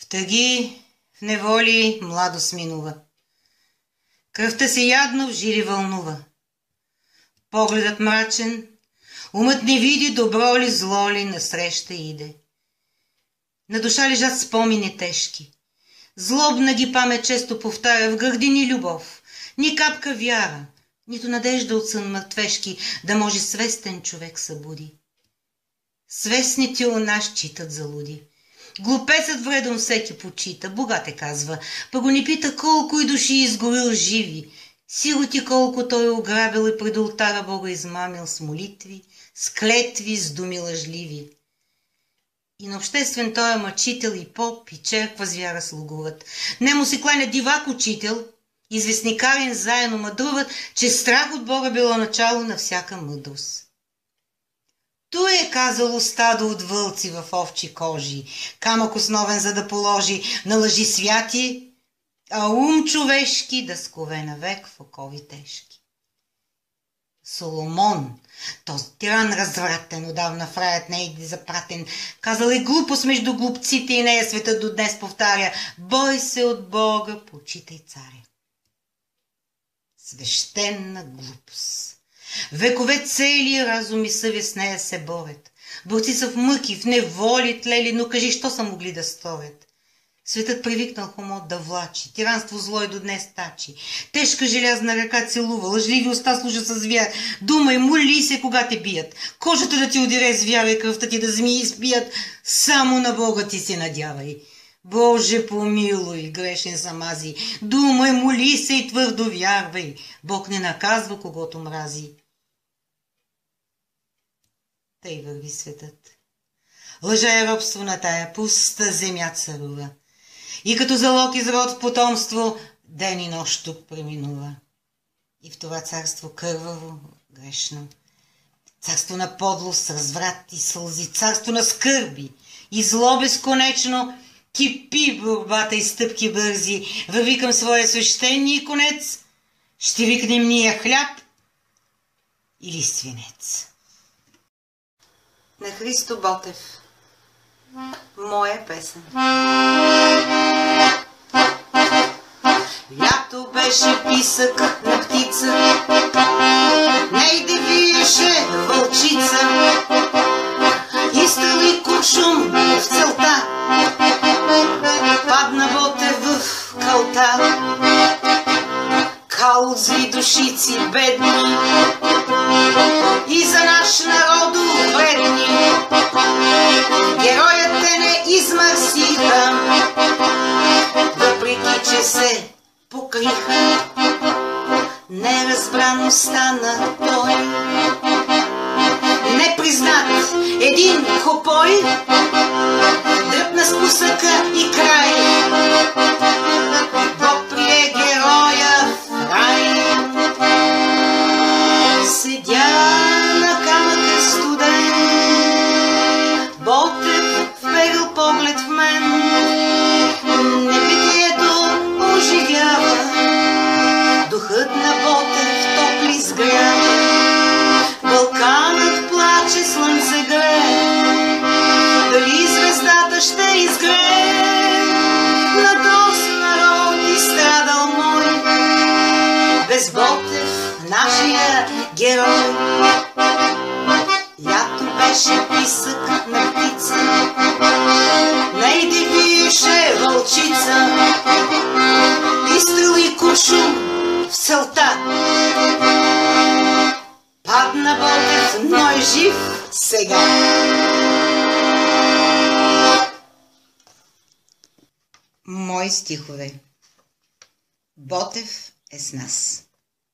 В тъги, в неволи младост минува. Кръвта се ядно в жили вълнува. Погледът мрачен, умът не види добро ли, зло ли насреща иде. На душа лежат спомени тежки. Злобна ги памет често повтаря, в гърдини любов. Ни капка вяра, нито надежда от сън мъртвешки, да може свестен човек събуди. Свестните у нас читат за луди. Глупецът вредом всеки почита, богат е казва, па го не пита колко и души изгорил живи, сироти колко той ограбил и пред олтара Бога измамил с молитви, с клетви, с думи лъжливи. И на обществен той е мъчител и поп, и черква с вяра слугуват. Нему се кланя дивак учител, известникарин заедно мъдруват, че страх от Бога било начало на всяка мъдрост. Той е казало стадо от вълци в овчи кожи, камък основен за да положи на лъжи святи, а ум човешки да скове навек в окови тежки. Соломон, този тиран развратен, отдавна в раят не иде запратен, казал е глупост между глупците и нея светът до днес повтаря: бой се от Бога, почитай царя. Свещена глупост. Векове цели разум и съвест с нея се борят. Борци са в мъки, в неволи тлели, но кажи, що са могли да сторят? Светът привикнал хомот да влачи, тиранство зло и до днес тачи. Тежка желязна ръка целува, лъжливи уста служат с вяр. Думай, моли се, кога те бият. Кожата да ти удире с вяра и кръвта ти да змии изпият. Само на Бога ти се надявай. Боже, помилуй, грешен съм ази. Думай, моли се и твърдо вярвай. Бог не наказва когото мрази. Тъй върви светът. Лъжа е робство на тая пуста земя царува. И като залог изрод в потомство, ден и нощ тук преминува. И в това царство кърваво, грешно, царство на подлост, разврат и сълзи, царство на скърби и зло безконечно, кипи борбата и стъпки бързи, върви към своя свещения конец, ще викнем ние хляб или свинец. На Христо Ботев. Моя песен. Лято беше писък на птица, нейде виеше вълчица, изстрели куршум в целта, падна Ботев в калта. Кал от зли душици бедни и за наш народу вредни, героят те не измърсиха, въпреки че се покриха. Неразбрано стана той, непризнат един хопой, дръпна с пусъка и край. Бог прие героя в рай. Седя на камъка студен, Ботев вперил поглед в мен. Небитието оживява, духът на Ботев топли сгрява. Балканът плаче, слънце грее, дали звездата ще изгрее на този народ изстрадал мой, без Ботев нашия герой. Лято беше писък на птица, нейде виеше вълчица, изстрели куршум в целта. Падна Ботев, но е жив сега. Мои стихове. Ботев е с нас.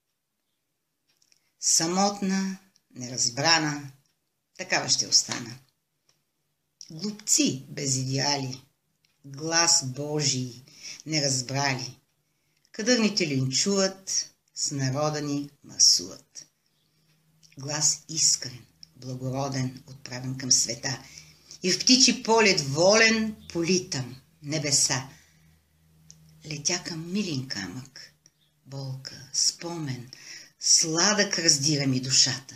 Самотна, неразбрана, такава ще остана. Глупци без идеали, глас Божий неразбрали. Кадърните линчуват, с народа ни мърсуват. Глас искрен, благороден, отправен към света, и в птичи полет волен политам небеса. Летя към милин камък, болка, спомен, сладък раздира ми душата.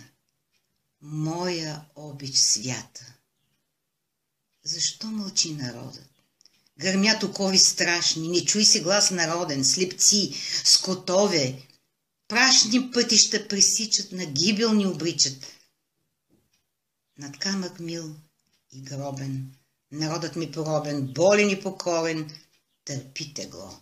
Моя обич свята. Защо мълчи народът? Гърмят окови страшни, не чуй се глас народен, слепци, скотове, прашни пътища пресичат, на гибел ни обричат. Над камък мил и гробен, народът ми поробен, болен и покорен, търпи тегло.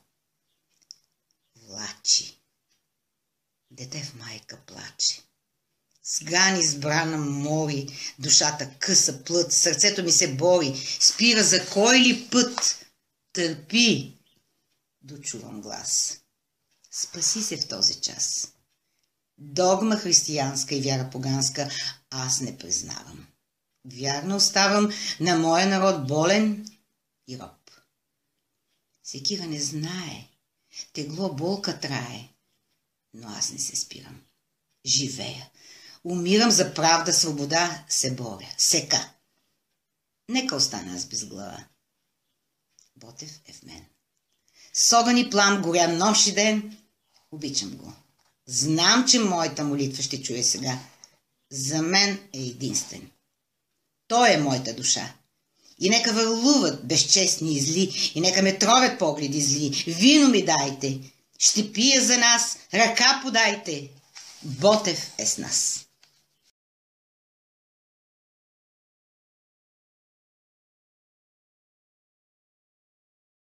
Влачи, дете в майка плаче. Сган избрана мори, душата къса плът, сърцето ми се бори, спира за кой ли път, търпи, дочувам глас. Спаси се в този час. Догма християнска и вяра поганска аз не признавам. Вярно оставам на моя народ болен и роб. Секира не знае, тегло болка трае, но аз не се спирам. Живея, умирам за правда, свобода, се боря, сека. Нека остана аз без глава. Ботев е в мен. С огън и плам горя нощ и ден, обичам го. Знам, че моята молитва ще чуе сега. За мен е единствен. Той е моята душа. И нека върлуват безчестни и зли, и нека ме тровят погледи зли. Вино ми дайте, ще пия за нас, ръка подайте. Ботев е с нас.